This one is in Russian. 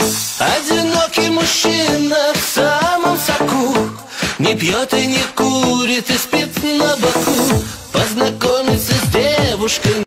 Одинокий мужчина в самом соку, не пьет и не курит и спит на боку. Познакомиться с девушкой